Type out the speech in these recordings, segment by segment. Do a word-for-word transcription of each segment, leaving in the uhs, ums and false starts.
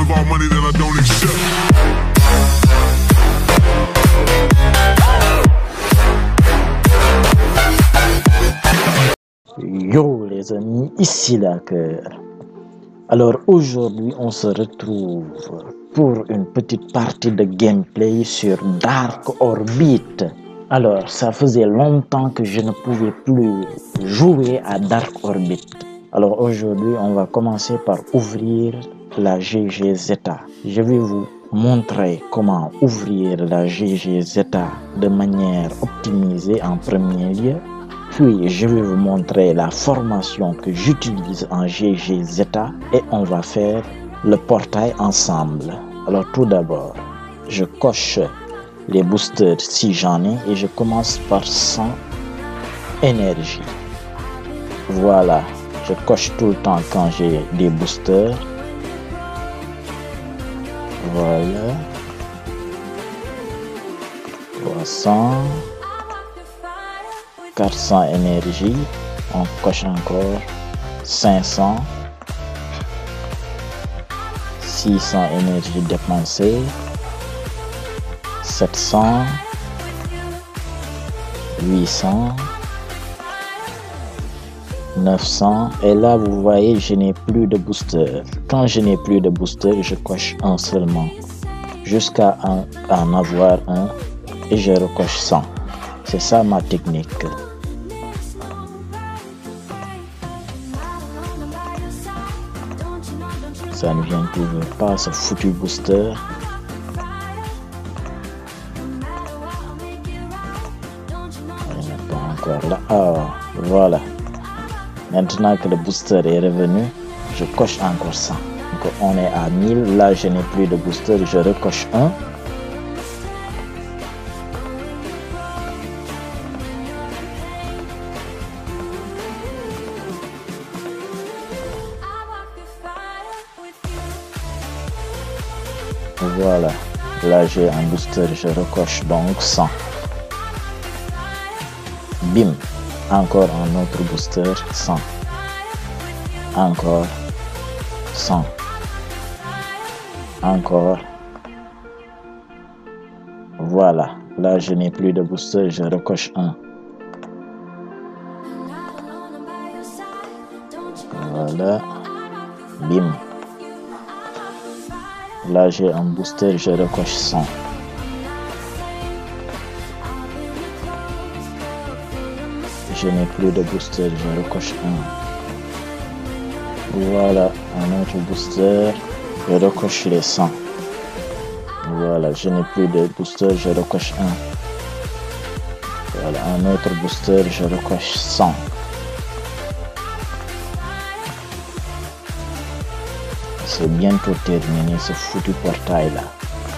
about money that I don't accept. Yo les amis, ici la cœur. Alors aujourd'hui on se retrouve pour une petite partie de gameplay sur Dark Orbit. Alors ça faisait longtemps que je ne pouvais plus jouer à Dark Orbit. Alors aujourd'hui on va commencer par ouvrir la G G Zeta. Je vais vous montrer comment ouvrir la G G Zeta de manière optimisée en premier lieu. Puis je vais vous montrer la formation que j'utilise en G G Zeta et on va faire le portail ensemble. Alors tout d'abord, je coche les boosters si j'en ai et je commence par cent énergie. Voilà, je coche tout le temps quand j'ai des boosters. Voilà. trois cents. quatre cents énergie, on coche encore cinq cents, six cents énergie dépensée, sept cents, huit cents, neuf cents, et là vous voyez je n'ai plus de booster. Quand je n'ai plus de booster, je coche un seulement jusqu'à en, en avoir un et je recoche cent. C'est ça ma technique. Ça ne vient toujours pas, ce foutu booster. Il n'est pas encore là. Ah, voilà. Maintenant que le booster est revenu, je coche encore cent. Donc on est à mille. Là, je n'ai plus de booster, je recoche un. Voilà, là j'ai un booster, je recoche donc cent. Bim, encore un autre booster, cent. Encore cent. Encore. Voilà, là je n'ai plus de booster, je recoche un. Voilà, bim. Là j'ai un booster, je recoche cent. Je n'ai plus de booster, je recoche un. Voilà, un autre booster, je recoche les cent. Voilà, je n'ai plus de booster, je recoche un. Voilà, un autre booster, je recoche cent. C'est bientôt terminé ce foutu portail là.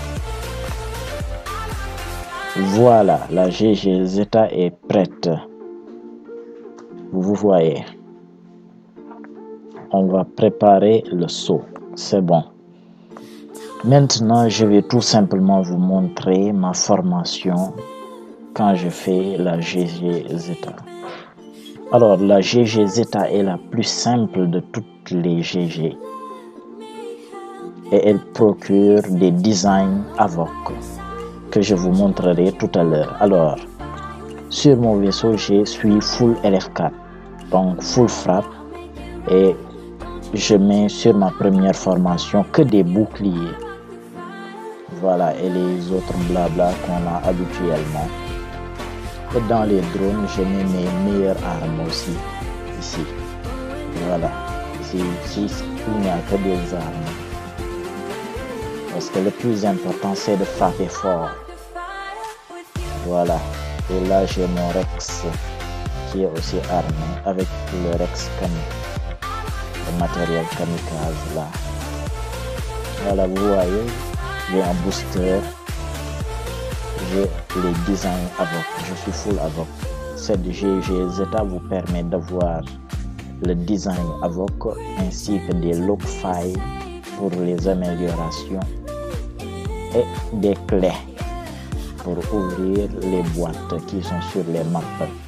Voilà, la G G Zeta est prête. Vous voyez. On va préparer le saut. C'est bon. Maintenant, je vais tout simplement vous montrer ma formation quand je fais la G G Zeta. Alors, la G G Zeta est la plus simple de toutes les G G. Et elle procure des designs Avoc que je vous montrerai tout à l'heure. Alors, sur mon vaisseau, je suis full L F quatre, donc full frappe, et je mets sur ma première formation que des boucliers. Voilà, et les autres blabla qu'on a habituellement. Et dans les drones, je mets mes meilleures armes aussi, ici. Voilà, ici, ici il n'y a que des armes. Parce que le plus important, c'est de frapper fort. Voilà. Et là, j'ai mon Rex qui est aussi armé avec le Rex Kami. Le matériel kamikaze là. Voilà, vous voyez, j'ai un booster. J'ai les designs Avoc. Je suis full Avoc. Cette G G Zeta vous permet d'avoir le design Avoc ainsi que des log files pour les améliorations et des clés pour ouvrir les boîtes qui sont sur les maps.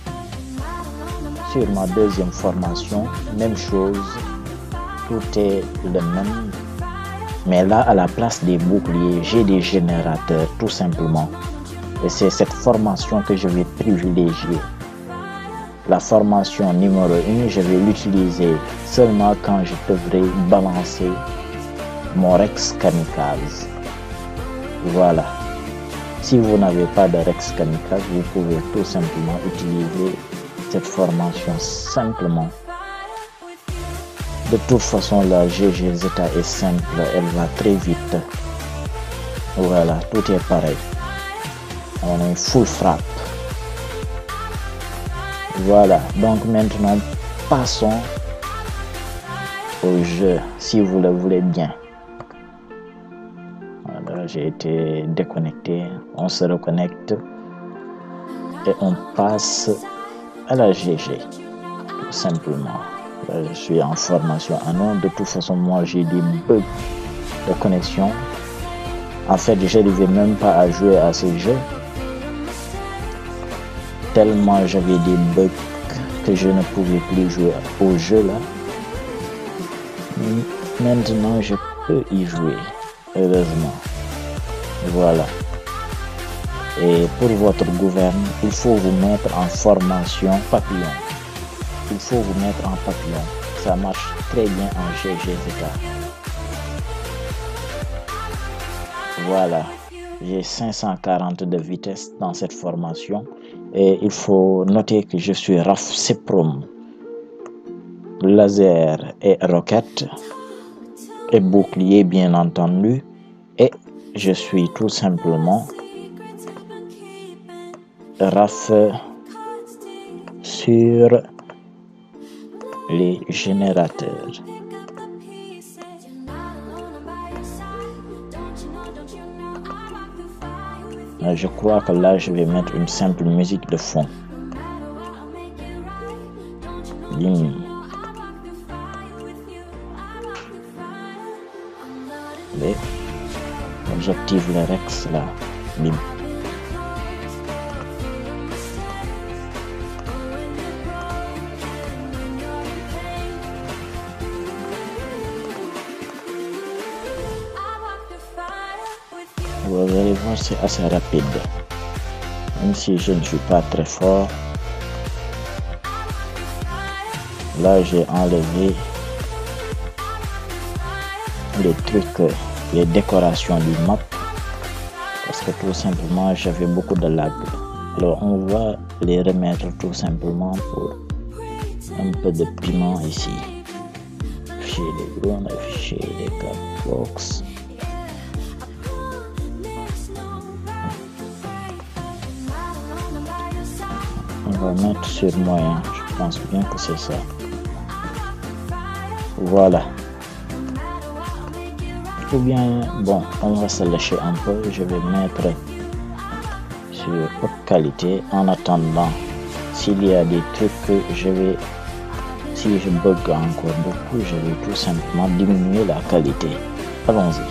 Sur ma deuxième formation, même chose, tout est le même. Mais là, à la place des boucliers, j'ai des générateurs, tout simplement. Et c'est cette formation que je vais privilégier. La formation numéro un, je vais l'utiliser seulement quand je devrais balancer mon Rex Kamikaze. Voilà. Si vous n'avez pas de Rex Kamikaze, vous pouvez tout simplement utiliser cette formation simplement. De toute façon, la G G Zeta est simple, elle va très vite. Voilà, tout est pareil. On est full frappe. Voilà, donc maintenant passons au jeu, si vous le voulez bien. Voilà, j'ai été déconnecté, on se reconnecte et on passe à la G G, tout simplement. Là, je suis en formation à non, de toute façon, moi j'ai des bugs de connexion. En fait, je n'arrivais même pas à jouer à ce jeu. Tellement j'avais des bugs que je ne pouvais plus jouer au jeu là. Maintenant je peux y jouer, heureusement. Voilà. Et pour votre gouverne, il faut vous mettre en formation papillon. Il faut vous mettre en papillon. Ça marche très bien en G G Zeta. Voilà. J'ai cinq cent quarante de vitesse dans cette formation. Et il faut noter que je suis R A F Seprom, laser et roquette, et bouclier bien entendu. Et je suis tout simplement R A F sur les générateurs. Je crois que là, je vais mettre une simple musique de fond. Bim. Et j'active le Rex là. Bim. Vous allez voir, c'est assez rapide. Même si je ne suis pas très fort. Là, j'ai enlevé les trucs, les décorations du map. Parce que tout simplement, j'avais beaucoup de lag. Alors, on va les remettre tout simplement pour un peu de piment ici. Afficher les drones, afficher les capbox. On va mettre sur moyen, je pense bien que c'est ça. Voilà. Ou bien, bon, on va se lâcher un peu. Je vais mettre sur haute qualité. En attendant, s'il y a des trucs que je vais, si je bug encore beaucoup, je vais tout simplement diminuer la qualité. Allons-y.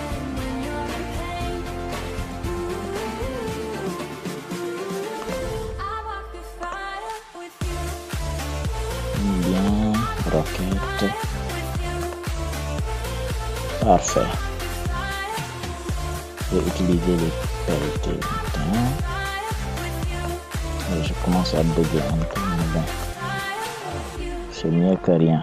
Roquette. Parfait. Je vais utiliser les pelletés maintenant. Je commence à bugger un peu, mais bon. C'est mieux que rien.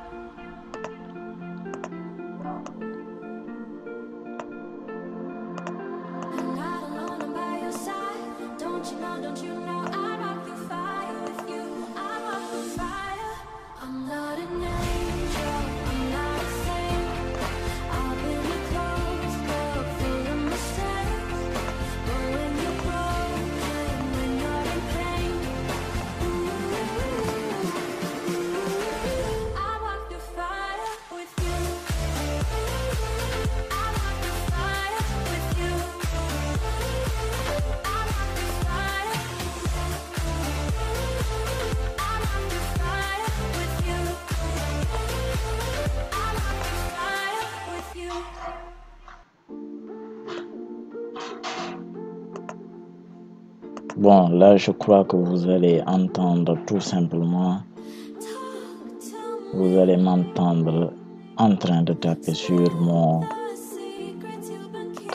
Bon, là, je crois que vous allez entendre tout simplement, vous allez m'entendre en train de taper sur mon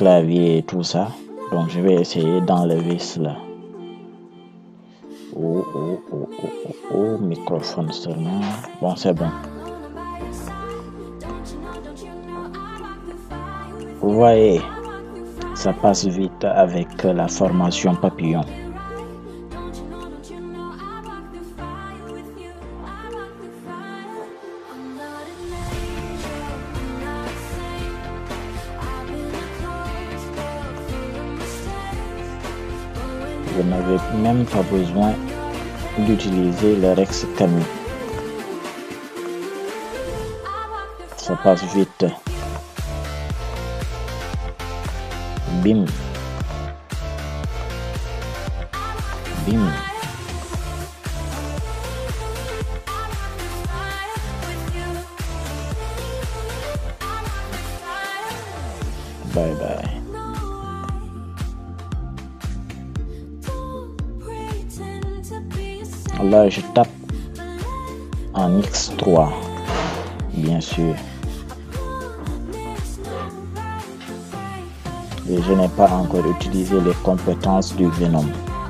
clavier et tout ça. Donc je vais essayer d'enlever cela. Oh, oh, oh, oh, oh, oh, microphone seulement. Bon, c'est bon. Vous voyez, ça passe vite avec la formation papillon. Vous n'avez même pas besoin d'utiliser le Rex Cami. Ça passe vite. Bim. Bim. Bye bye. Là, je tape en X trois, bien sûr. Et je n'ai pas encore utilisé les compétences du Venom.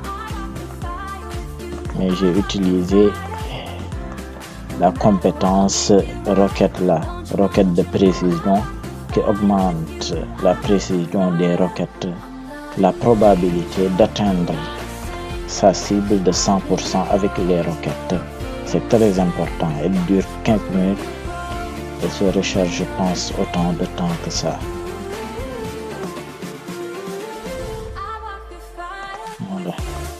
Mais j'ai utilisé la compétence roquette là, roquette de précision, qui augmente la précision des roquettes, la probabilité d'atteindre sa cible de cent pour cent avec les roquettes. C'est très important. Elle dure quinze minutes et se recharge, je pense, autant de temps que ça. Voilà.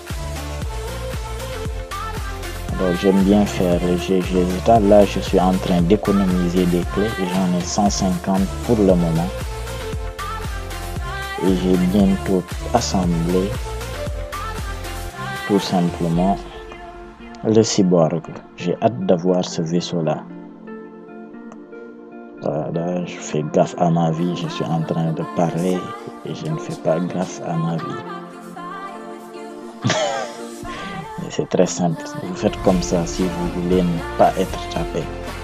Alors j'aime bien faire j'hésite. Là, je suis en train d'économiser des clés. J'en ai cent cinquante pour le moment. Et j'ai bientôt assemblé tout simplement le cyborg. J'ai hâte d'avoir ce vaisseau là. Voilà, je fais gaffe à ma vie, je suis en train de parler et je ne fais pas gaffe à ma vie. C'est très simple, vous faites comme ça si vous voulez ne pas être tapé.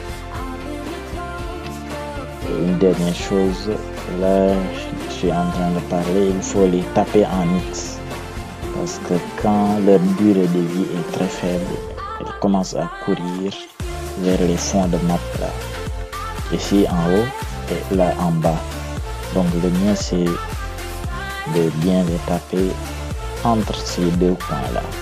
Et une dernière chose, là je suis en train de parler, il faut les taper en X. Parce que quand leur durée de vie est très faible, elles commencent à courir vers les fonds de map là. Ici en haut et là en bas. Donc le mieux c'est de bien les taper entre ces deux points là.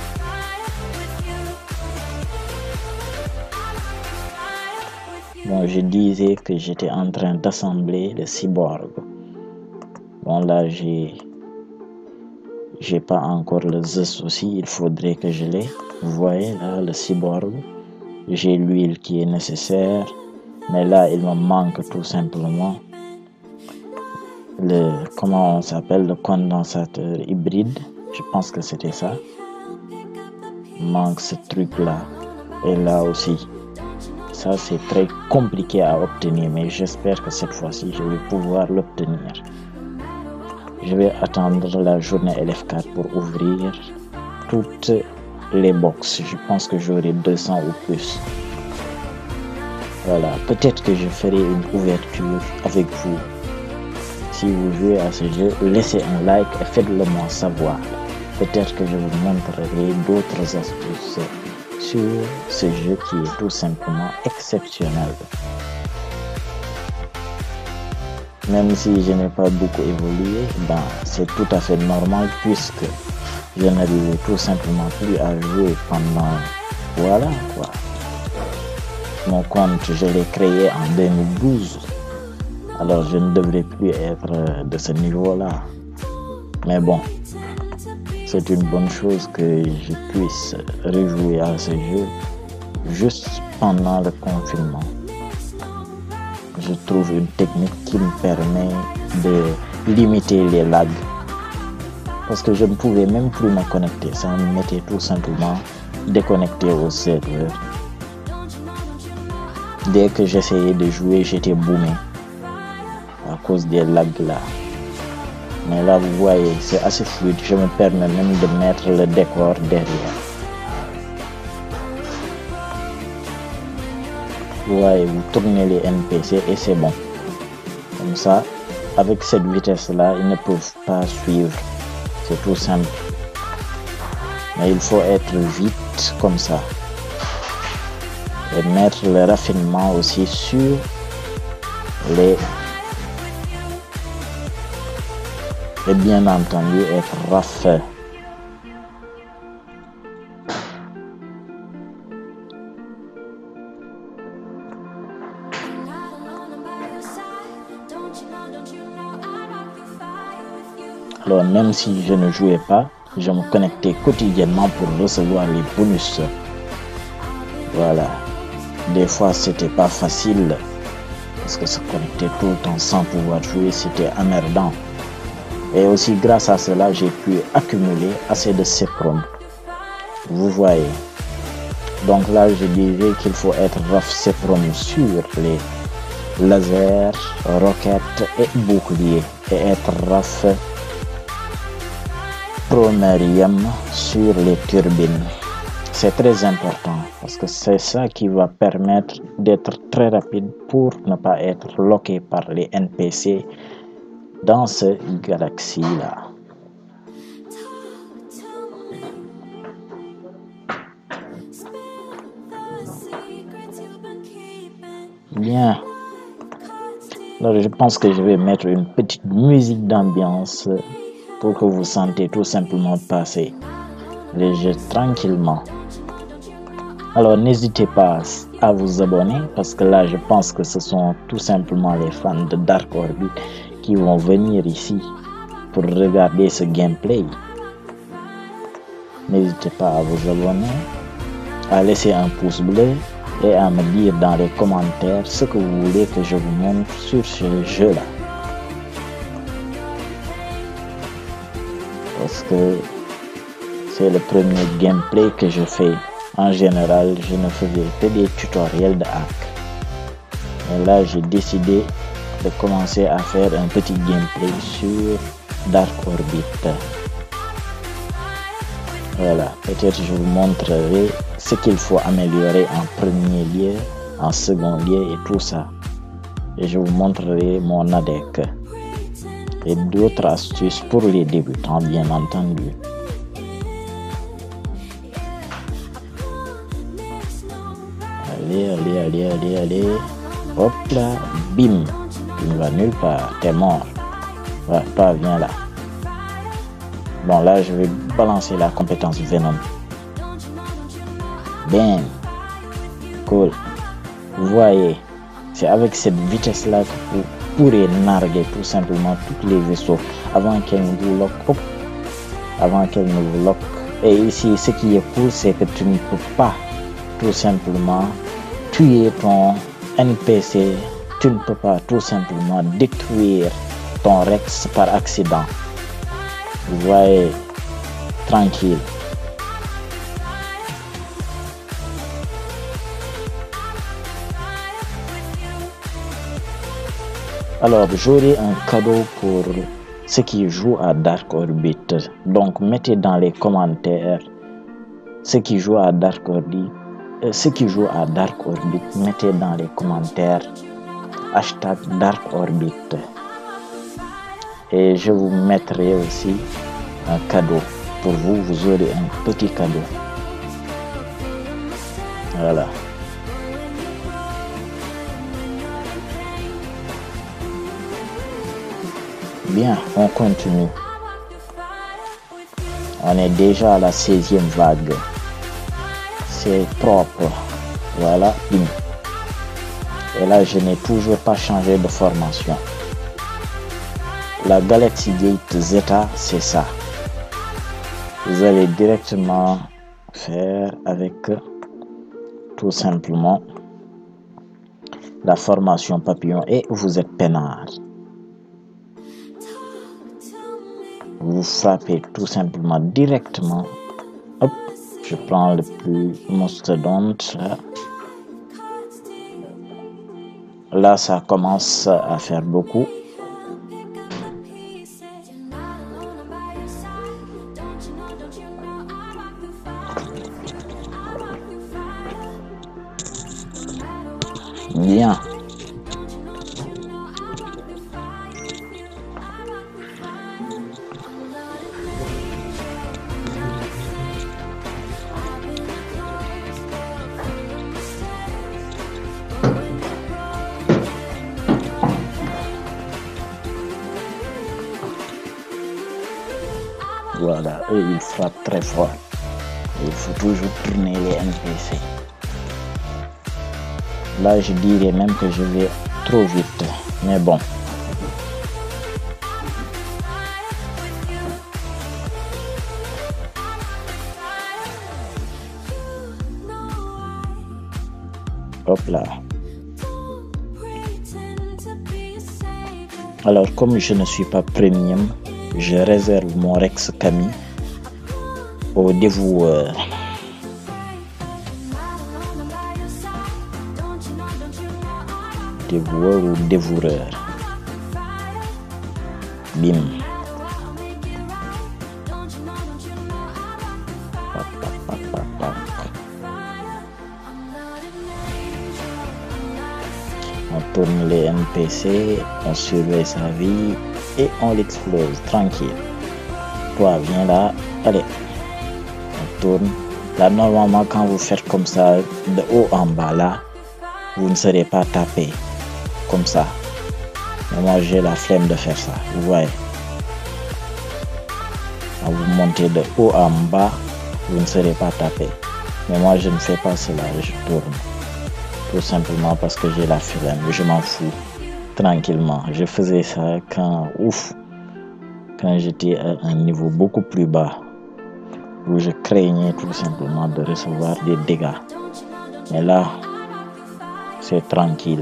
Bon, je disais que j'étais en train d'assembler le cyborg. Bon là j'ai J'ai pas encore le Zeus aussi, il faudrait que je l'ai. Vous voyez là le cyborg. J'ai l'huile qui est nécessaire. Mais là il me manque tout simplement le, comment on s'appelle, le condensateur hybride. Je pense que c'était ça. Il manque ce truc là. Et là aussi. Ça c'est très compliqué à obtenir. Mais j'espère que cette fois-ci je vais pouvoir l'obtenir. Je vais attendre la journée L F quatre pour ouvrir toutes les box. Je pense que j'aurai deux cents ou plus. Voilà, peut-être que je ferai une ouverture avec vous. Si vous jouez à ce jeu, laissez un like et faites-le moi savoir. Peut-être que je vous montrerai d'autres astuces sur ce jeu qui est tout simplement exceptionnel. Même si je n'ai pas beaucoup évolué, ben, c'est tout à fait normal puisque je n'arrivais tout simplement plus à jouer pendant... Voilà quoi. Mon compte, je l'ai créé en deux mille douze. Alors je ne devrais plus être de ce niveau-là. Mais bon, c'est une bonne chose que je puisse rejouer à ce jeu juste pendant le confinement. Je trouve une technique qui me permet de limiter les lags. Parce que je ne pouvais même plus me connecter. Ça me mettait tout simplement déconnecté au serveur. Dès que j'essayais de jouer, j'étais boomé. À cause des lags là. Mais là, vous voyez, c'est assez fluide. Je me permets même de mettre le décor derrière. Vous voyez, vous tournez les N P C et c'est bon. Comme ça, avec cette vitesse-là, ils ne peuvent pas suivre. C'est tout simple. Mais il faut être vite comme ça. Et mettre le raffinement aussi sur les... Et bien entendu, être raffiné. Alors même si je ne jouais pas, je me connectais quotidiennement pour recevoir les bonus. Voilà. Des fois c'était pas facile parce que se connecter tout le temps sans pouvoir jouer, c'était emmerdant. Et aussi grâce à cela, j'ai pu accumuler assez de C-Prom. Vous voyez. Donc là, je dirais qu'il faut être raf C-Prom sur les lasers, roquettes et boucliers. Et être raf Promerium sur les turbines. C'est très important parce que c'est ça qui va permettre d'être très rapide pour ne pas être bloqué par les N P C dans ce galaxie-là. Bien. Alors je pense que je vais mettre une petite musique d'ambiance pour que vous sentez tout simplement passer les jeux tranquillement. Alors n'hésitez pas à vous abonner parce que là je pense que ce sont tout simplement les fans de Dark Orbit qui vont venir ici pour regarder ce gameplay. N'hésitez pas à vous abonner, à laisser un pouce bleu et à me dire dans les commentaires ce que vous voulez que je vous montre sur ce jeu là. Parce que c'est le premier gameplay que je fais. En général, je ne faisais que des tutoriels de hack. Et là, j'ai décidé de commencer à faire un petit gameplay sur Dark Orbit. Voilà, peut-être je vous montrerai ce qu'il faut améliorer en premier lieu, en second lieu et tout ça. Et je vous montrerai mon A D E C. Et d'autres astuces pour les débutants, bien entendu. Allez, allez, allez, allez, allez. Hop là, bim. Tu ne vas nulle part, t'es mort. Ouais, toi, viens là. Bon, là, je vais balancer la compétence Venom. Bam. Cool. Vous voyez, c'est avec cette vitesse-là que vous pourrez narguer tout simplement tous les vaisseaux avant qu'elle ne vous lock. Hop. Avant qu'elle ne vous lock. Et ici, ce qui est cool, c'est que tu ne peux pas tout simplement tuer ton N P C. Tu ne peux pas tout simplement détruire ton Rex par accident. Vous voyez, tranquille. Alors, j'aurai un cadeau pour ceux qui jouent à Dark Orbit. Donc, mettez dans les commentaires ceux qui jouent à Dark Orbit. Euh, ceux qui jouent à Dark Orbit, mettez dans les commentaires hashtag Dark Orbit. Et je vous mettrai aussi un cadeau. Pour vous, vous aurez un petit cadeau. Voilà. Bien, on continue. On est déjà à la seizième vague. C'est propre. Voilà. Et là, je n'ai toujours pas changé de formation. La Galaxy Gate Zeta, c'est ça. Vous allez directement faire avec tout simplement la formation papillon et vous êtes peinard. Vous frappez tout simplement directement. Hop, je prends le plus mastodonte là. Là, ça commence à faire beaucoup. Bien. Voilà, eux ils frappent très fort. Il faut toujours tourner les N P C. Là, je dirais même que je vais trop vite, mais bon. Hop là. Alors, comme je ne suis pas premium, je réserve mon Rex Camille au dévoueur. Dévoueur ou dévoreur. Bim. Pac, pac, pac, pac, pac. On tourne les N P C, on surveille sa vie et on l'explose tranquille. Toi, viens là, allez. On tourne. Là, normalement, quand vous faites comme ça, de haut en bas, là, vous ne serez pas tapé. Comme ça. Mais moi, j'ai la flemme de faire ça. Vous voyez. Quand vous montez de haut en bas, vous ne serez pas tapé. Mais moi, je ne fais pas cela. Je tourne. Tout simplement parce que j'ai la flemme. Je m'en fous. Tranquillement. Je faisais ça quand, ouf, quand j'étais à un niveau beaucoup plus bas. Où je craignais tout simplement de recevoir des dégâts. Mais là, c'est tranquille.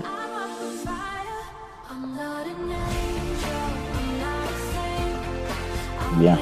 Bien.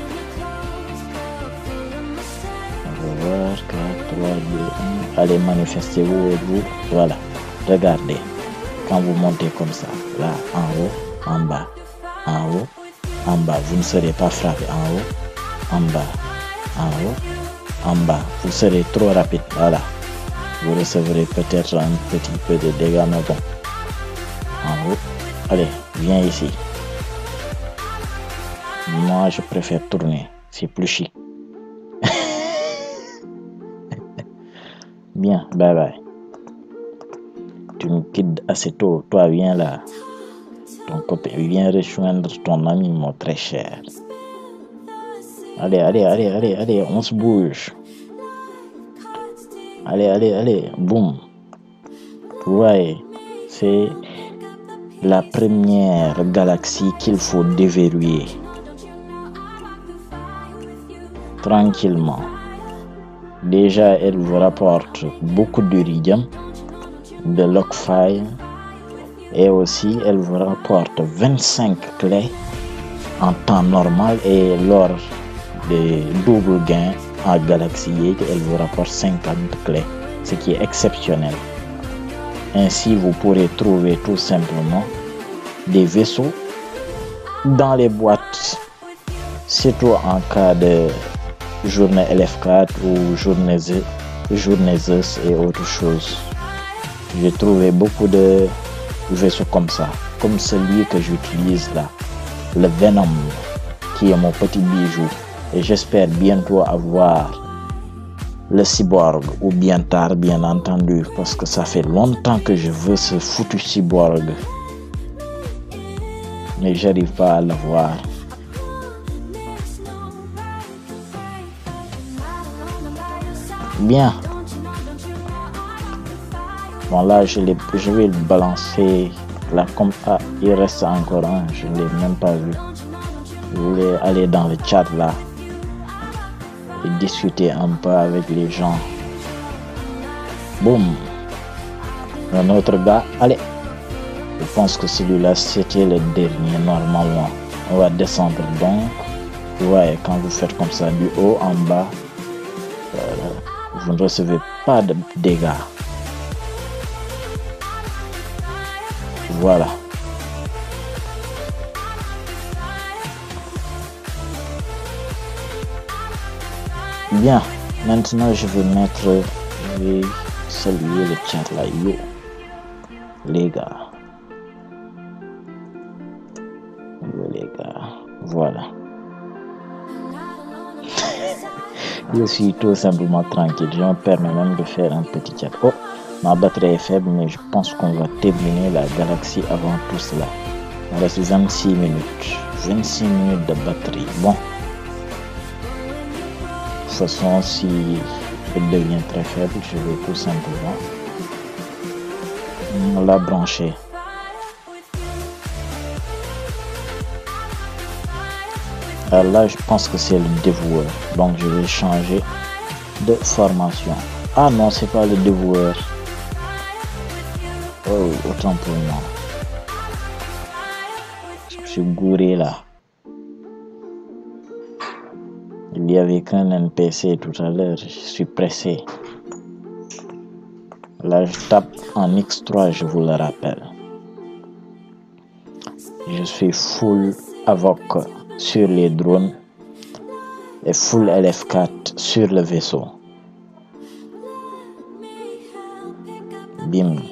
On va voir quatre, trois, deux, un. Allez, manifestez-vous et vous. Voilà. Regardez. Quand vous montez comme ça, là, en haut, en bas, en haut, en bas, vous ne serez pas frappé. En haut, en bas, en haut, en bas. Vous serez trop rapide. Voilà. Vous recevrez peut-être un petit peu de dégâts, mais bon. En haut. Allez, viens ici. Moi, je préfère tourner. C'est plus chic. Bien, bye bye. Tu me quittes assez tôt. Toi, viens là. Ton copain, viens rejoindre ton ami, mon très cher. Allez, allez, allez, allez, allez, on se bouge. Allez, allez, allez, boum. Vous voyez, c'est la première galaxie qu'il faut déverrouiller. Tranquillement. Déjà, elle vous rapporte beaucoup d'Uridium, de Lockfire, et aussi elle vous rapporte vingt-cinq clés en temps normal, et lors des doubles gains en Galaxy, elle vous rapporte cinquante clés, ce qui est exceptionnel. Ainsi, vous pourrez trouver tout simplement des vaisseaux dans les boîtes, surtout en cas de journée L F quatre ou journée Z, journée Zeus et autre chose. J'ai trouvé beaucoup de vaisseaux comme ça, comme celui que j'utilise là, le Venom, qui est mon petit bijou. Et j'espère bientôt avoir le Cyborg, ou bien tard, bien entendu, parce que ça fait longtemps que je veux ce foutu Cyborg. Mais j'arrive pas à l'avoir. Bien. Bon là, je, je vais le balancer là comme ah, il reste encore un, je ne l'ai même pas vu. Je voulais aller dans le chat là et discuter un peu avec les gens. Boum. Un autre gars, allez. Je pense que celui-là c'était le dernier normalement. On va descendre donc. Vous voyez, quand vous faites comme ça du haut en bas, euh, vous ne recevez pas de dégâts. Voilà. Bien. Maintenant, je vais mettre, je vais saluer le chat là. Yo, les gars. Yo, les gars. Voilà. Je suis tout simplement tranquille. Je me permets même de faire un petit chat. Oh, ma batterie est faible, mais je pense qu'on va terminer la galaxie avant tout cela. Il reste vingt-six minutes. vingt-six minutes de batterie. Bon. façon, si elle devient très faible, je vais tout simplement la brancher. Alors là, je pense que c'est le dévoueur, donc je vais changer de formation. Ah non, c'est pas le dévoueur. Oh, autant pour moi. Je suis gouré là. Il y avait qu'un N P C tout à l'heure, je suis pressé. Là, je tape en X trois, je vous le rappelle. Je suis full avoc sur les drones et full L F quatre sur le vaisseau. Bim.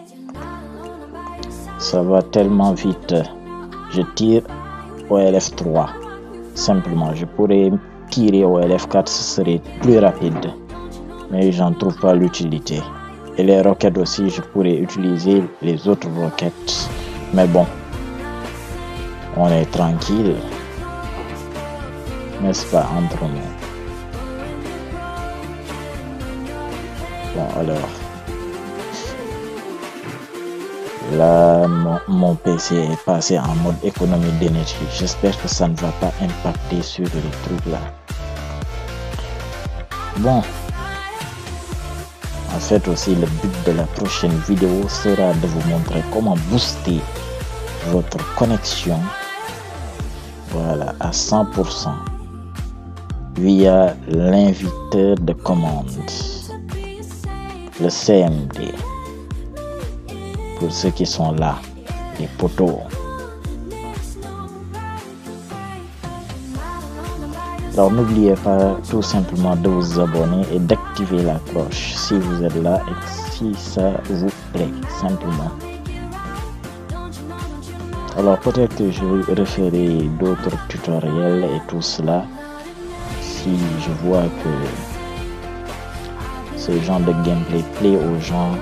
Ça va tellement vite. Je tire au L F trois. Simplement, je pourrais tirer au L F quatre, ce serait plus rapide. Mais j'en trouve pas l'utilité. Et les roquettes aussi, je pourrais utiliser les autres roquettes. Mais bon, on est tranquille. N'est-ce pas, entre nous? Bon, alors. Là, mon, mon P C est passé en mode économie d'énergie. J'espère que ça ne va pas impacter sur les trucs là. Bon. En fait aussi, le but de la prochaine vidéo sera de vous montrer comment booster votre connexion, voilà, à cent pour cent via l'inviteur de commande, le C M D. Pour ceux qui sont là, les poteaux. Alors n'oubliez pas tout simplement de vous abonner et d'activer la cloche si vous êtes là et si ça vous plaît, simplement. Alors peut-être que je vais référer d'autres tutoriels et tout cela si je vois que ce genre de gameplay plaît aux gens.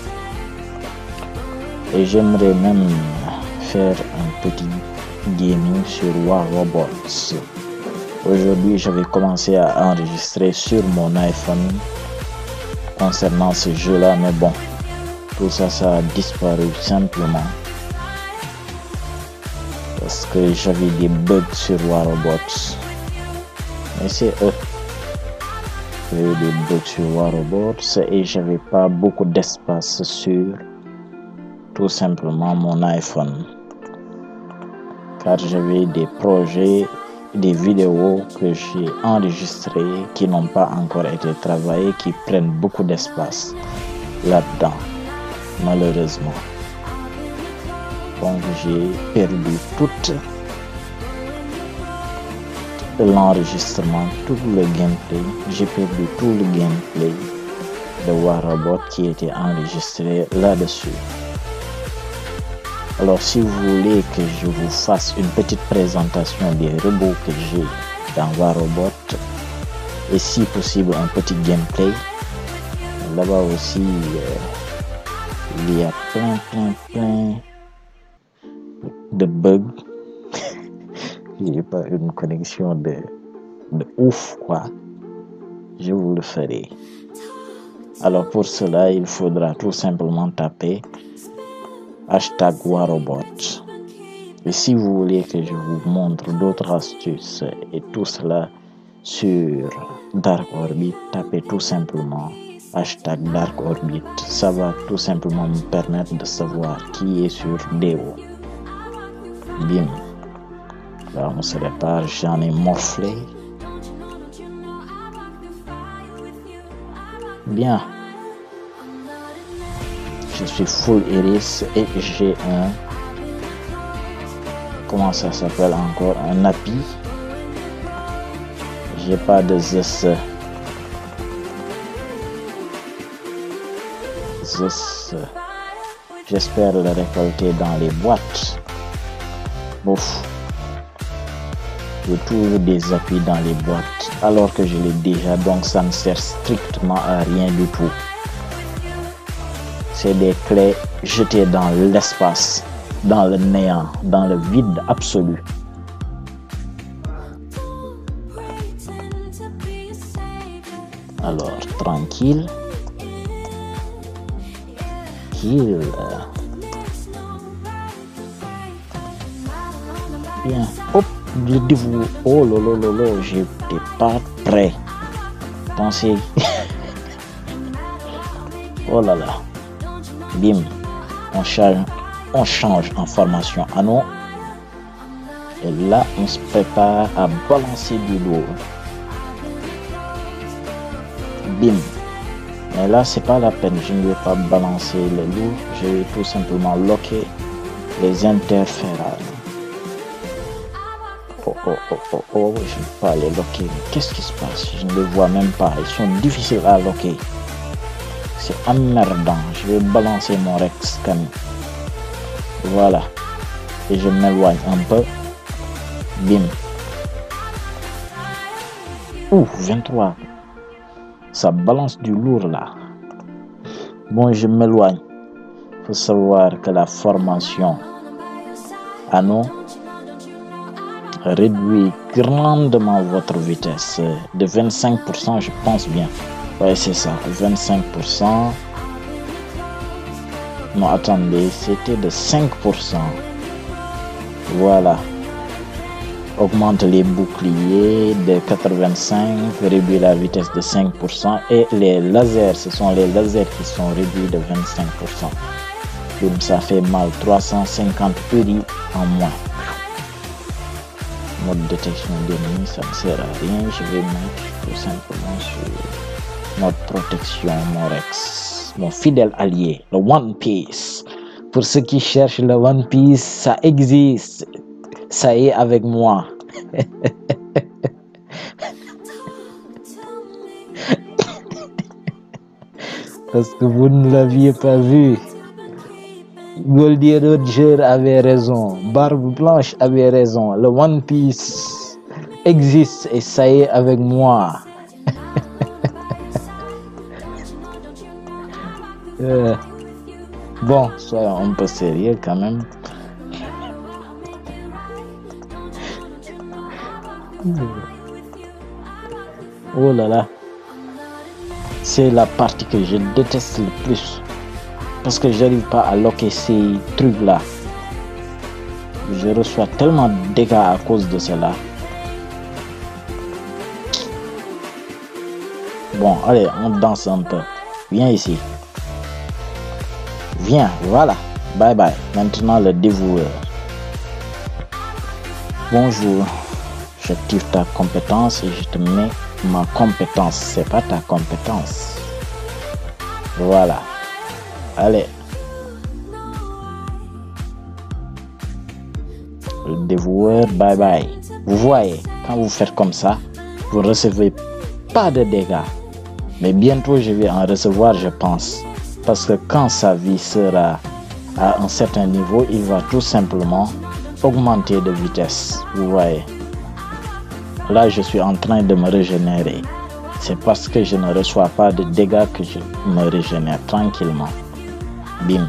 Et j'aimerais même faire un petit gaming sur War Robots. Aujourd'hui, j'avais commencé à enregistrer sur mon iPhone concernant ce jeu-là, mais bon, tout ça, ça a disparu simplement parce que j'avais des bugs sur War Robots. Mais c'est eux. J'avais des bugs sur War Robots et j'avais pas beaucoup d'espace sur tout simplement mon iPhone, car j'avais des projets, des vidéos que j'ai enregistrées qui n'ont pas encore été travaillées, qui prennent beaucoup d'espace là-dedans, malheureusement. Donc j'ai perdu tout l'enregistrement, tout le gameplay, j'ai perdu tout le gameplay de War Robot qui était enregistré là-dessus. Alors si vous voulez que je vous fasse une petite présentation des robots que j'ai dans War Robot et si possible un petit gameplay, là-bas aussi euh, il y a plein plein plein de bugs. J'ai pas une connexion de, de ouf quoi. Je vous le ferai. Alors pour cela il faudra tout simplement taper hashtag Warrobot. Et si vous voulez que je vous montre d'autres astuces et tout cela sur Dark Orbit, tapez tout simplement hashtag Dark Orbit. Ça va tout simplement me permettre de savoir qui est sur D O. Bim. Là on se répare, j'en ai morflé. Bien. Je suis full iris et j'ai un, comment ça s'appelle encore, un appui. J'ai pas de Zeus. Zeus. J'espère le récolter dans les boîtes. Bouf. J'ai toujours des appuis dans les boîtes alors que je l'ai déjà, donc ça ne sert strictement à rien du tout. C'est des clés jetées dans l'espace, dans le néant, dans le vide absolu. Alors, tranquille. Kill. Bien. Hop, le dévoué. Oh là là là là, j'étais pas prêt. Pensez. Oh là là. Bim. On change, on change en formation anneau. Et là, on se prépare à balancer du lourd. Bim. Mais là, c'est pas la peine. Je ne vais pas balancer le lourd. Je vais tout simplement loquer les interférales. Oh, oh, oh, oh, oh. Je ne vais pas les loquer. Mais qu'est-ce qui se passe? Je ne les vois même pas. Ils sont difficiles à loquer. C'est emmerdant. Je vais balancer mon Rex Kami. Voilà. Et je m'éloigne un peu. Bim. Ouh, vingt-trois. Ça balance du lourd là. Bon, je m'éloigne. Il faut savoir que la formation anneau réduit grandement votre vitesse. De vingt-cinq pour cent, je pense bien. Ouais, c'est ça. vingt-cinq pour cent. Non, attendez. C'était de cinq pour cent. Voilà. Augmente les boucliers de quatre-vingt-cinq, réduit la vitesse de cinq pour cent et les lasers, ce sont les lasers qui sont réduits de vingt-cinq pour cent. Donc ça fait mal, trois cent cinquante U R I en moins. Mode détection d'ennemis, ça ne sert à rien. Je vais mettre tout simplement sur mode protection, mon Rex, mon fidèle allié, le One Piece. Pour ceux qui cherchent le One Piece, ça existe. Ça y est avec moi. Parce que vous ne l'aviez pas vu. Goldie Roger avait raison. Barbe Blanche avait raison. Le One Piece existe et ça y est avec moi. euh, bon, soyons un peu sérieux quand même. Oh là là, c'est la partie que je déteste le plus parce que j'arrive pas à loquer ces trucs là. Je reçois tellement de dégâts à cause de cela. Bon, allez, on danse un peu. Viens ici. Viens, voilà. Bye bye. Maintenant le dévoueur. Bonjour. J'active ta compétence et je te mets ma compétence. C'est pas ta compétence. Voilà. Allez. Le dévoueur, bye bye. Vous voyez, quand vous faites comme ça, vous ne recevez pas de dégâts. Mais bientôt, je vais en recevoir, je pense. Parce que quand sa vie sera à un certain niveau, il va tout simplement augmenter de vitesse. Vous voyez. Là, je suis en train de me régénérer. C'est parce que je ne reçois pas de dégâts que je me régénère tranquillement. Bim.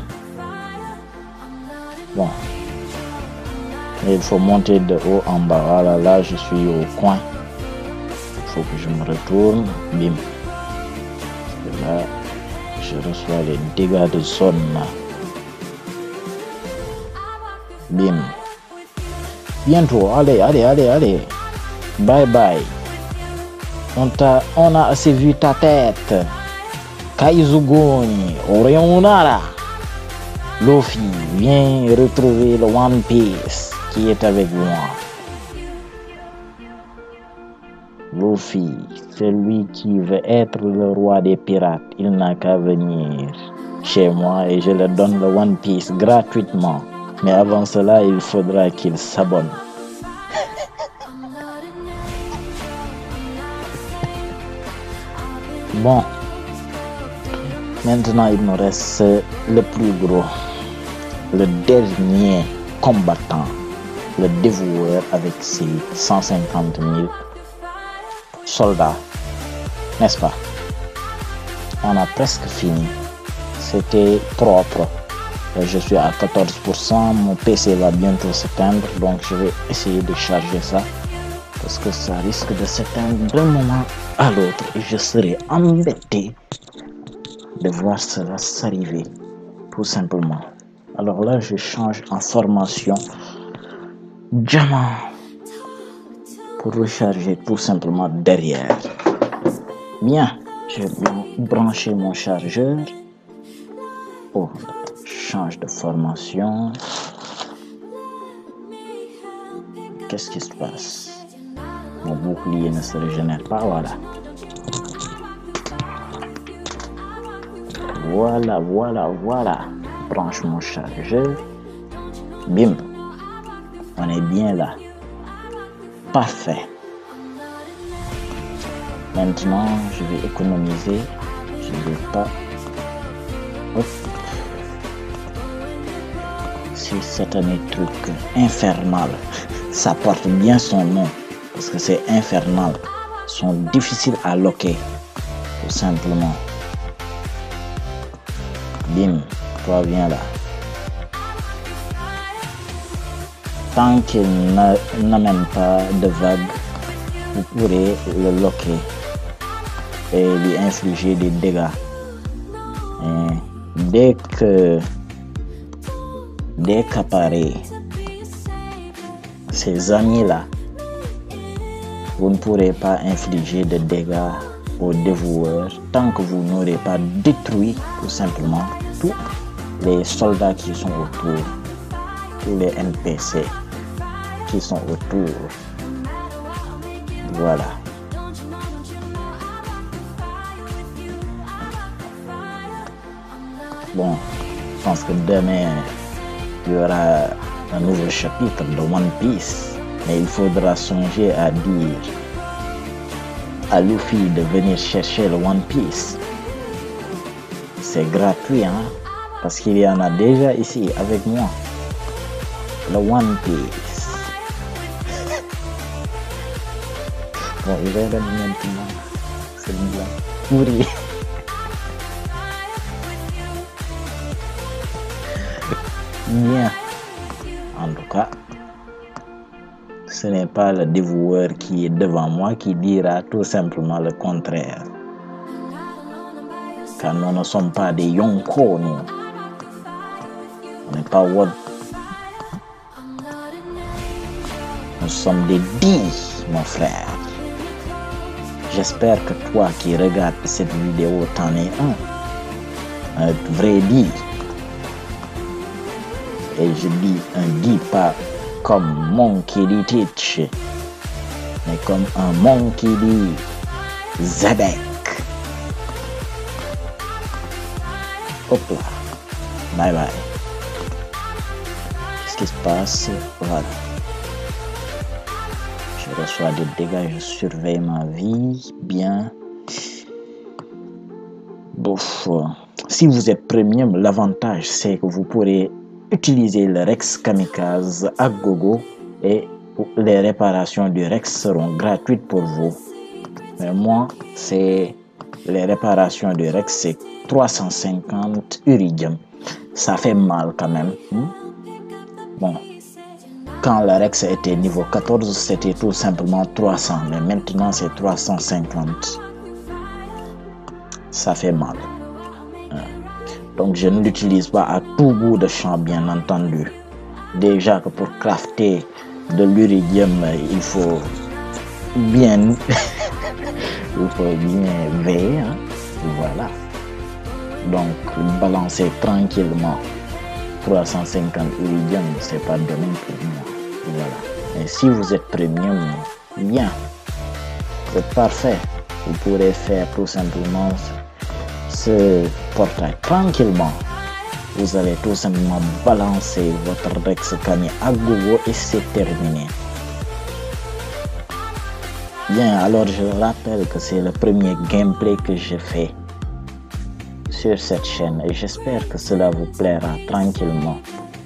Bon. Et il faut monter de haut en bas. Voilà, là, je suis au coin. Il faut que je me retourne. Bim. Et là, je reçois les dégâts de zone. Bim. Bientôt. Allez, allez, allez, allez. Bye bye. On, t'a, on a assez vu ta tête. Kaizugoni, Orionara. Luffy, viens retrouver le One Piece qui est avec moi. Luffy, celui qui veut être le roi des pirates, il n'a qu'à venir chez moi et je le donne le One Piece gratuitement. Mais avant cela, il faudra qu'il s'abonne. Bon, maintenant il nous reste le plus gros, le dernier combattant, le dévoueur avec ses cent cinquante mille soldats, n'est-ce pas? On a presque fini, c'était propre. Je suis à quatorze pour cent, mon P C va bientôt s'éteindre, donc je vais essayer de charger ça parce que ça risque de s'éteindre d'un moment à l'autre et je serai embêté de voir cela s'arriver, tout simplement. Alors là, je change en formation diamant pour recharger tout simplement derrière. Bien, je vais brancher mon chargeur. Oh, change de formation. Qu'est-ce qui se passe? Mon bouclier ne se régénère pas, voilà. Voilà, voilà, voilà. Branche mon chargeur. Bim. On est bien là. Parfait. Maintenant, je vais économiser. Je ne vais pas... Hop. C'est satané truc infernal. Ça porte bien son nom. Parce que c'est infernal. Ils sont difficiles à loquer. Tout simplement. Bim. Toi, viens là. Tant qu'il n'amène pas de vague, vous pourrez le loquer et lui infliger des dégâts. Et dès que dès qu'apparaît ces amis-là, vous ne pourrez pas infliger de dégâts aux dévoueurs tant que vous n'aurez pas détruit tout simplement tous les soldats qui sont autour, tous les N P C qui sont autour. Voilà. Bon, je pense que demain, il y aura un nouveau chapitre de One Piece. Mais il faudra songer à dire à Luffy de venir chercher le One Piece. C'est gratuit, hein? Parce qu'il y en a déjà ici avec moi. Le One Piece. Bon, il va y avoir maintenant. C'est une blague pourrie. Bien. En tout cas, ce n'est pas le dévoueur qui est devant moi qui dira tout simplement le contraire. Car nous ne sommes pas des Yonko, nous. On n'est pas Wod. Nous sommes des D, mon frère. J'espère que toi qui regardes cette vidéo, t'en es un. Un vrai D. Et je dis un D pas comme Monkey D. Teach, mais comme un Monkey D. Zebek. Hop là. Bye bye. Qu'est-ce qui se passe? Voilà. Je reçois des dégâts, je surveille ma vie. Bien. Bouf. Si vous êtes premium, l'avantage c'est que vous pourrez utiliser le Rex Kamikaze à gogo et les réparations du Rex seront gratuites pour vous. Mais moi, c'est les réparations du Rex, c'est trois cent cinquante Uridium. Ça fait mal quand même. Hmm? Bon, quand le Rex était niveau quatorze, c'était tout simplement trois cents, mais maintenant c'est trois cent cinquante. Ça fait mal. Donc je ne l'utilise pas à tout bout de champ, bien entendu. Déjà que pour crafter de l'Uridium, il faut bien, il faut bien veiller. Hein? Voilà. Donc balancer tranquillement trois cent cinquante Uridium, c'est pas demain pour moi. Voilà. Et si vous êtes premium, bien, c'est parfait. Vous pourrez faire tout simplement ce portail tranquillement. Vous allez tout simplement balancer votre Rex Kami à gogo et c'est terminé. Bien, alors je rappelle que c'est le premier gameplay que je fais sur cette chaîne et j'espère que cela vous plaira tranquillement.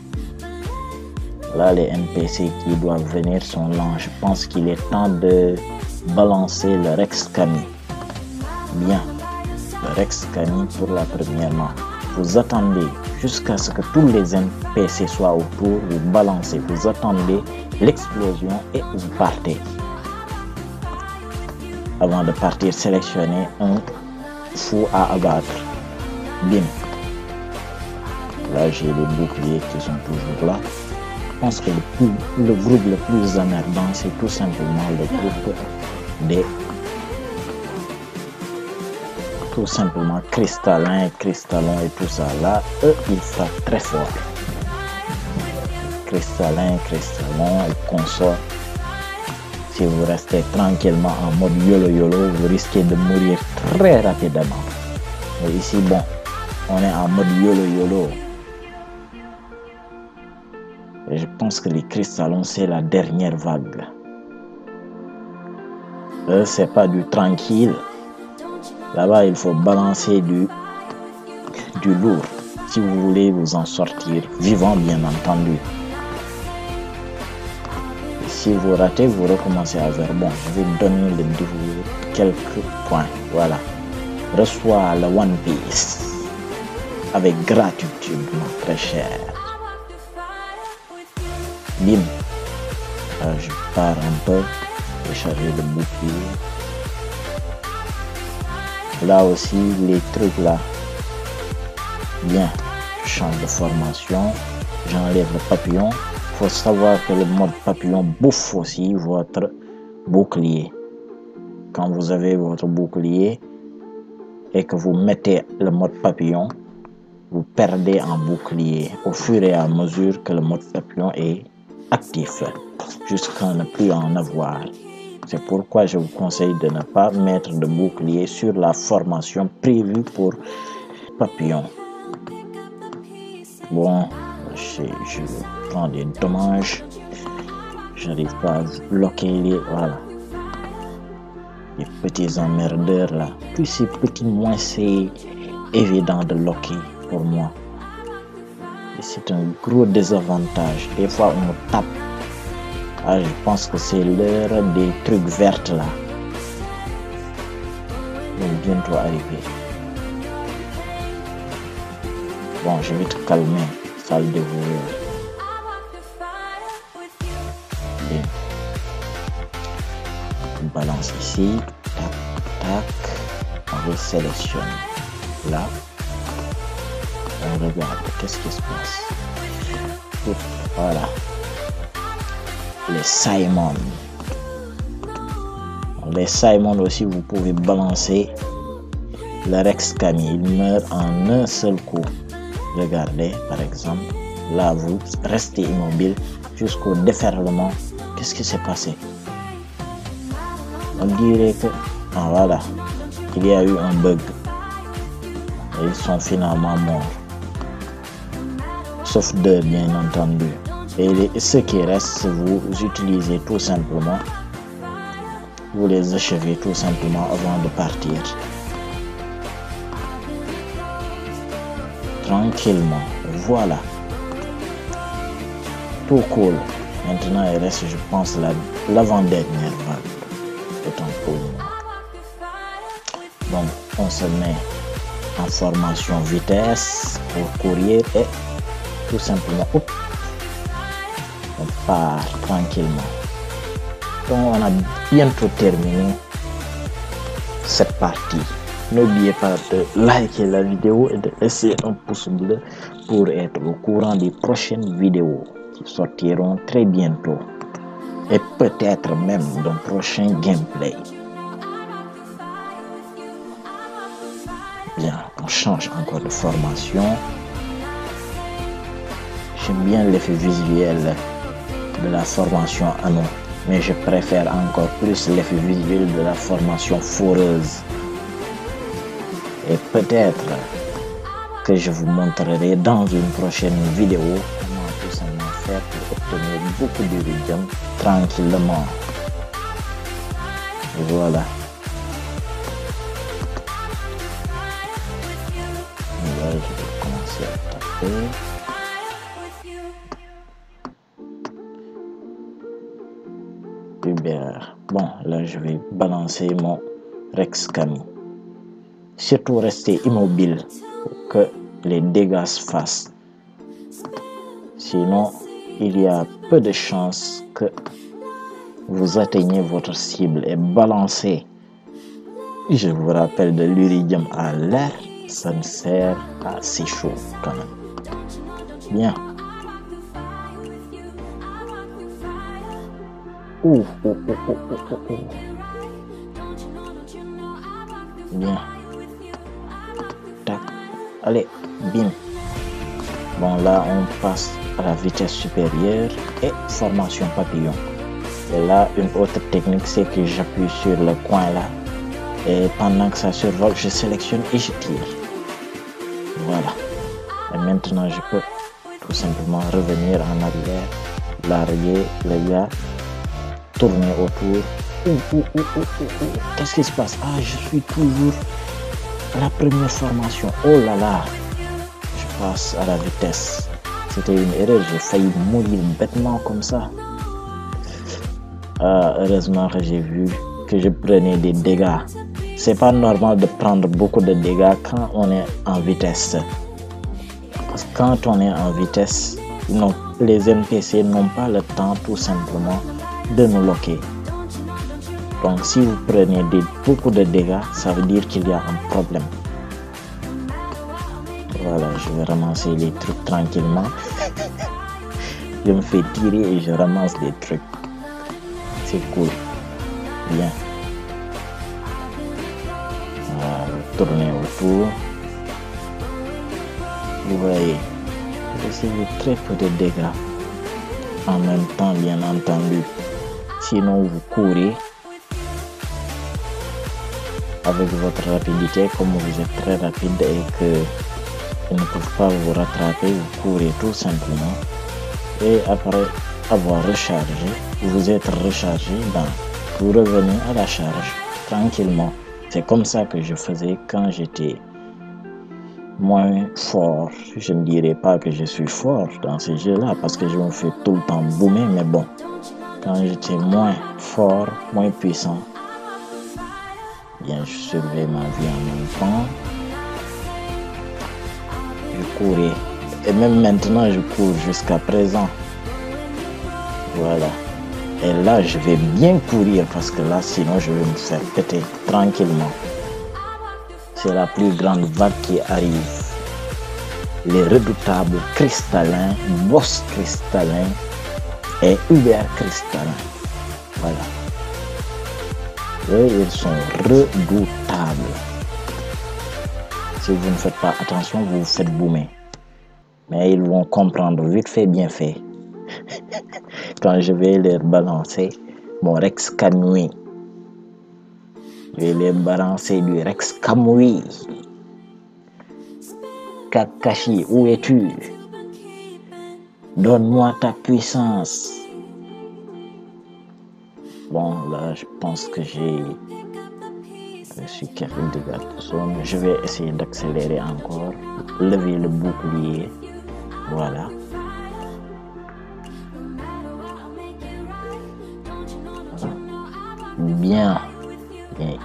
Là, les N P C qui doivent venir sont lents. Je pense qu'il est temps de balancer le Rex Kami. Bien. Le Rex Kami pour la première main. Vous attendez jusqu'à ce que tous les N P C soient autour, vous balancez, vous attendez l'explosion et vous partez. Avant de partir, sélectionnez un fou à abattre. Bim. Là, j'ai les boucliers qui sont toujours là. Je pense que le, plus, le groupe le plus emmerdant, c'est tout simplement le groupe des tout simplement cristallin, cristallin et tout ça. Là, eux, ils frappent très fort. Cristallin, cristallin et consort. Si vous restez tranquillement en mode YOLO YOLO, vous risquez de mourir très rapidement. Mais ici, bon, on est en mode YOLO YOLO. Et je pense que les cristallons, c'est la dernière vague. Eux, c'est pas du tranquille. Là-bas, il faut balancer du, du lourd. Si vous voulez vous en sortir vivant, bien entendu. Et si vous ratez, vous recommencez à zéro. Bon, je vais donner le dévoué quelques points. Voilà. Reçois le One Piece. Avec gratitude, mon très cher. Bim. Là, je pars un peu. Je vais charger le bouclier. Là aussi, les trucs là. Bien. Je change de formation. J'enlève le papillon. Il faut savoir que le mode papillon bouffe aussi votre bouclier. Quand vous avez votre bouclier et que vous mettez le mode papillon, vous perdez en bouclier au fur et à mesure que le mode papillon est actif, jusqu'à ne plus en avoir. C'est pourquoi je vous conseille de ne pas mettre de bouclier sur la formation prévue pour papillon. Bon, je, je prends des dommages. Je n'arrive pas à bloquer les... Voilà. Les petits emmerdeurs là. Plus c'est petit, moins c'est évident de loquer pour moi. Et c'est un gros désavantage. Des fois, on me tape. Ah, je pense que c'est l'heure des trucs verts là. Ils vont bientôt arriver. Bon, je vais te calmer, sale dévoué. Bien. On balance ici. Tac, tac. On va sélectionner. Là. On regarde. Qu'est-ce qui se passe? Voilà. Les Simon. Les Simon aussi, vous pouvez balancer le Rex Kami. Il meurt en un seul coup. Regardez, par exemple. Là, vous restez immobile jusqu'au déferlement. Qu'est-ce qui s'est passé? On dirait que... Ah, voilà. Il y a eu un bug. Et ils sont finalement morts. Sauf deux, bien entendu. Et les, ceux qui restent, vous utilisez tout simplement, vous les achevez tout simplement avant de partir. Tranquillement, voilà. Tout cool. Maintenant, il reste, je pense, l'avant-dernière vague. Autant pour moi. Donc, on se met en formation vitesse pour courir et tout simplement, hop, on part tranquillement. Donc on a bientôt terminé cette partie. N'oubliez pas de liker la vidéo et de laisser un pouce bleu pour être au courant des prochaines vidéos qui sortiront très bientôt. Et peut-être même d'un prochain gameplay. Bien, on change encore de formation. J'aime bien l'effet visuel de la formation anneau, mais je préfère encore plus l'effet visuel de la formation foreuse. Et peut-être que je vous montrerai dans une prochaine vidéo comment tout simplement faire pour obtenir beaucoup d'iridium tranquillement. Et voilà. Et là, je vais commencer à taper. Hubert. Bon, là, je vais balancer mon Rex Kami. Surtout rester immobile pour que les dégâts se fassent. Sinon, il y a peu de chances que vous atteigniez votre cible et balancer Je vous rappelle de l'iridium à l'air, ça me sert assez chaud quand même. Bien. Ouh, ouh, ouh, ouh, ouh, ouh. Bien. Tac. Allez, bim. Bon, là, on passe à la vitesse supérieure et formation papillon. Et là, une autre technique, c'est que j'appuie sur le coin là. Et pendant que ça survole, je sélectionne et je tire. Voilà. Et maintenant, je peux tout simplement revenir en arrière, larguer le gars, tourner autour. Ouh, ouh, ouh, ouh, ouh, ouh. Qu'est-ce qui se passe? Ah, je suis toujours à la première formation. Oh là là. Je passe à la vitesse. C'était une erreur. J'ai failli mourir bêtement comme ça. Ah, heureusement que j'ai vu que je prenais des dégâts. C'est pas normal de prendre beaucoup de dégâts quand on est en vitesse. Parce que quand on est en vitesse, non, les N P C n'ont pas le temps tout simplement de nous loquer. Donc si vous prenez des, beaucoup de dégâts, ça veut dire qu'il y a un problème. Voilà, je vais ramasser les trucs tranquillement. Je me fais tirer et je ramasse les trucs. C'est cool. Bien. Voilà, tourner autour. Vous voyez, vous recevez très peu de dégâts. En même temps, bien entendu. Sinon, vous courez avec votre rapidité. Comme vous êtes très rapide et que ils ne peuvent pas vous rattraper, vous courez tout simplement. Et après avoir rechargé, vous êtes rechargé, ben, vous revenez à la charge tranquillement. C'est comme ça que je faisais quand j'étais moins fort. Je ne dirais pas que je suis fort dans ces jeux-là parce que je me fais tout le temps boomer, mais bon, quand j'étais moins fort, moins puissant, bien, je surveillais ma vie en même temps. Je courais. Et même maintenant, je cours jusqu'à présent. Voilà. Et là, je vais bien courir parce que là, sinon, je vais me faire péter tranquillement. C'est la plus grande vague qui arrive. Les redoutables cristallins, boss cristallins et Uber cristallins. Voilà. Et ils sont redoutables. Si vous ne faites pas attention, vous vous faites boomer. Mais ils vont comprendre vite fait, bien fait. Quand je vais leur balancer mon Rex Kamui. Je vais leur balancer du Rex Kamui. Kakashi, où es-tu? Donne-moi ta puissance. Bon, là, je pense que j'ai reçu quelques dégâts de zone. Je vais essayer d'accélérer encore. Lever le bouclier. Voilà. Bien. Bien.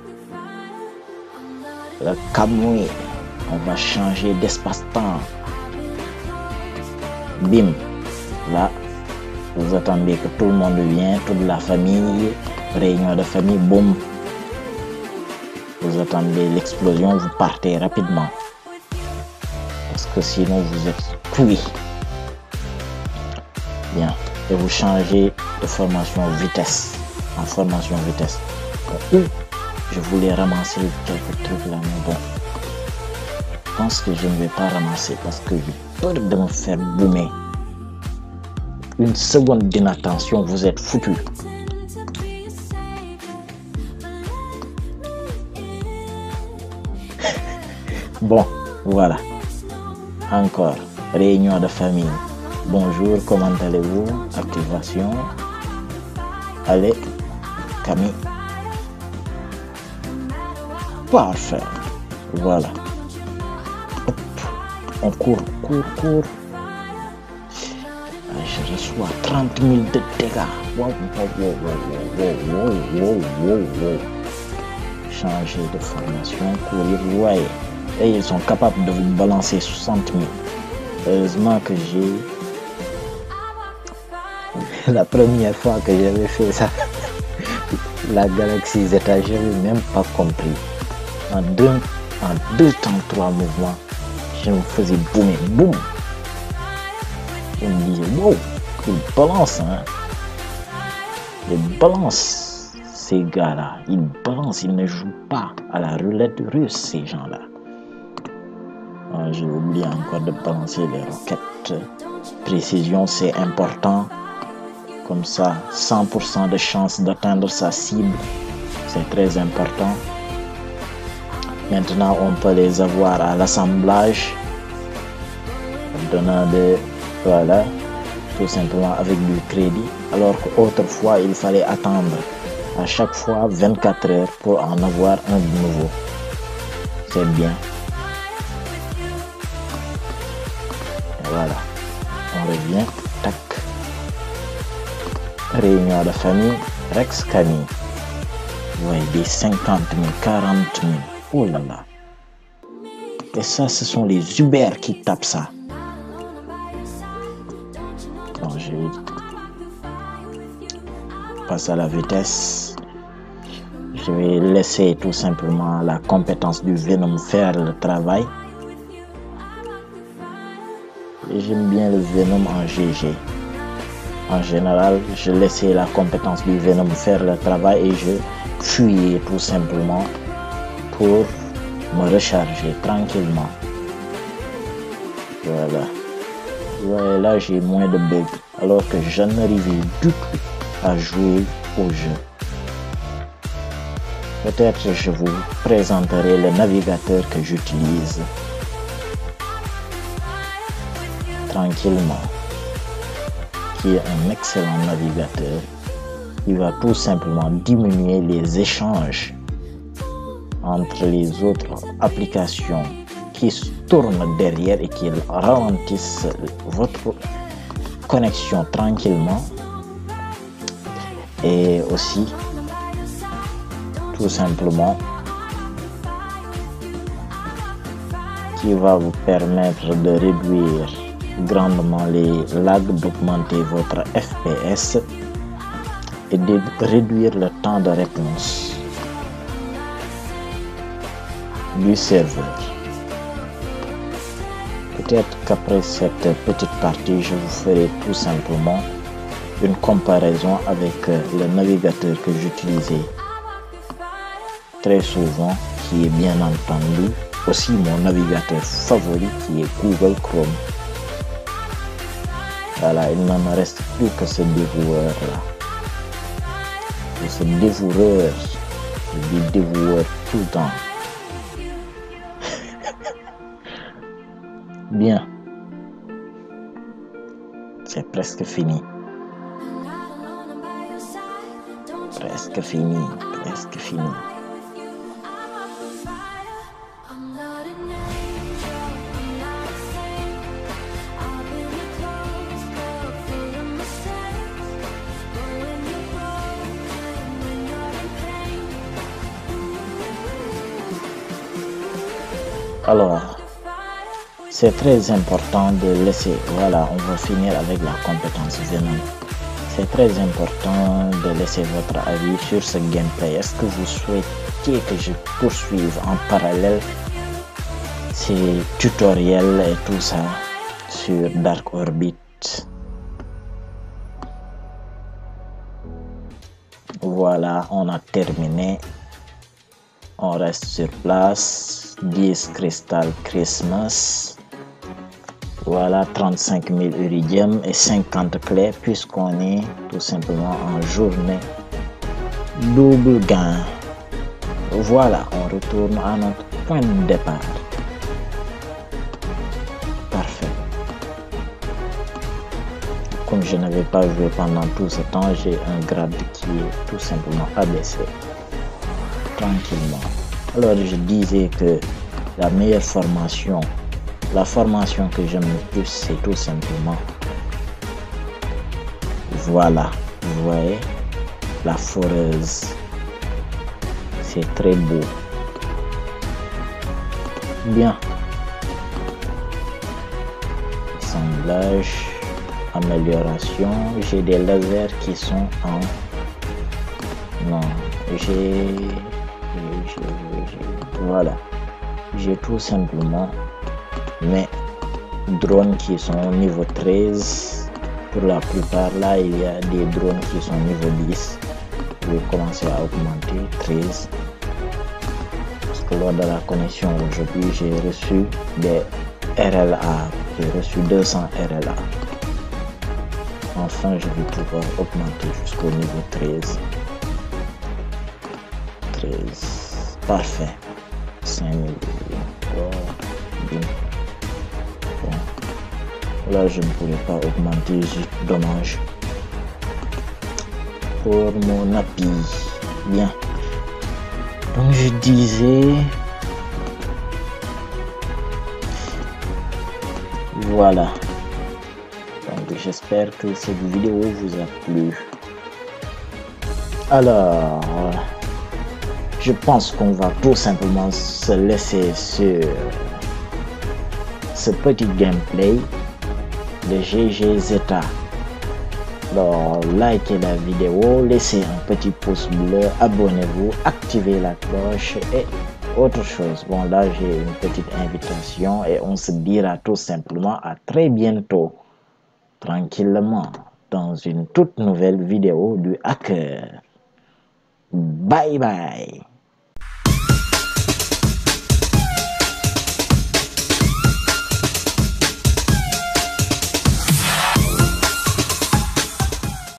Le Kamui. On va changer d'espace-temps. Bim. Là, vous attendez que tout le monde vienne, toute la famille, réunion de famille, boum. Vous attendez l'explosion, vous partez rapidement. Parce que sinon vous êtes cuit. Bien. Et vous changez de formation vitesse. En formation vitesse. Donc, je voulais ramasser quelques trucs là, mais bon. Je pense que je ne vais pas ramasser parce que j'ai peur de me faire boomer. Une seconde d'inattention, vous êtes foutu. Bon, voilà. Encore, réunion de famille. Bonjour, comment allez-vous? Activation. Allez, Camille. Parfait. Voilà. Hop. On court, court, court. Je reçois trente mille de dégâts. Wow, wow, wow, wow, wow, wow, wow, wow. Changer de formation, courir, vous voyez. Et ils sont capables de vous balancer soixante mille. Heureusement que j'ai... La première fois que j'avais fait ça, La galaxie Z, je n'avais même pas compris. En deux, en deux temps, trois mouvements, je me faisais boum et boum. Je me disais, wow, il balance, hein. Il balance, ces gars-là. Ils balancent, ils ne jouent pas à la roulette russe, ces gens-là. Oh, j'ai oublié encore de balancer les roquettes. Précision, c'est important. Comme ça, cent pour cent de chance d'atteindre sa cible. C'est très important. Maintenant, on peut les avoir à l'assemblage. Donnant de... Voilà. Tout simplement avec du crédit. Alors qu'autrefois, il fallait attendre à chaque fois vingt-quatre heures pour en avoir un nouveau. C'est bien. Et voilà. On revient. Tac. Réunion de famille. Rex Camille. Ouais, des cinquante mille, quarante mille. Oh là là. Et ça, ce sont les Uber qui tapent ça. Bon, je passe à la vitesse. Je vais laisser tout simplement la compétence du Venom faire le travail. Et j'aime bien le Venom en G G. En général, je laissais la compétence du Venom faire le travail et je fuyais tout simplement pour me recharger tranquillement. Voilà. Ouais, là j'ai moins de bugs alors que je n'arrivais du tout à jouer au jeu. Peut-être je vous présenterai le navigateur que j'utilise tranquillement, qui est un excellent navigateur. Il va tout simplement diminuer les échanges entre les autres applications qui se tournent derrière et qui ralentissent votre connexion tranquillement, et aussi tout simplement qui va vous permettre de réduire grandement les lags, d'augmenter votre F P S et de réduire le temps de réponse du serveur. Peut-être qu'après cette petite partie, je vous ferai tout simplement une comparaison avec le navigateur que j'utilisais très souvent, qui est bien entendu aussi mon navigateur favori, qui est Google Chrome. Voilà, il ne me reste plus que ce dévoueur là. Et ce dévoueur, je dis dévoueur tout le temps. Bien, c'est presque fini. Presque fini, presque fini. Alors, c'est très important de laisser, voilà, on va finir avec la compétence Venom. C'est très important de laisser votre avis sur ce gameplay. Est-ce que vous souhaitez que je poursuive en parallèle ces tutoriels et tout ça sur Dark Orbit? Voilà, on a terminé. On reste sur place. dix Crystal Christmas. Voilà, trente-cinq mille Iridium et cinquante clés, puisqu'on est tout simplement en journée double gain. Voilà, on retourne à notre point de départ. Parfait. Comme je n'avais pas joué pendant tout ce temps, j'ai un grade qui est tout simplement abaissé. Tranquillement. Alors je disais que la meilleure formation, la formation que j'aime le plus, c'est tout simplement, voilà, vous voyez, la foreuse. C'est très beau. Bien. Assemblage, amélioration. J'ai des lasers qui sont en Non, j'ai... Voilà. J'ai tout simplement mes drones qui sont niveau treize. Pour la plupart, là, il y a des drones qui sont niveau dix. Je vais commencer à augmenter treize. Parce que lors de la connexion aujourd'hui, j'ai reçu des R L A. J'ai reçu deux cents R L A. Enfin, je vais pouvoir augmenter jusqu'au niveau treize. treize. Parfait. cinq mille. Bon. Là, je ne pourrais pas augmenter, juste dommage. Pour mon appui. Bien. Donc, je disais... Voilà. Donc, j'espère que cette vidéo vous a plu. Alors... Je pense qu'on va tout simplement se laisser sur ce petit gameplay de G G Zeta. Alors, likez la vidéo, laissez un petit pouce bleu, abonnez-vous, activez la cloche et autre chose. Bon, là, j'ai une petite invitation et on se dira tout simplement à très bientôt, tranquillement, dans une toute nouvelle vidéo du hacker. Bye bye.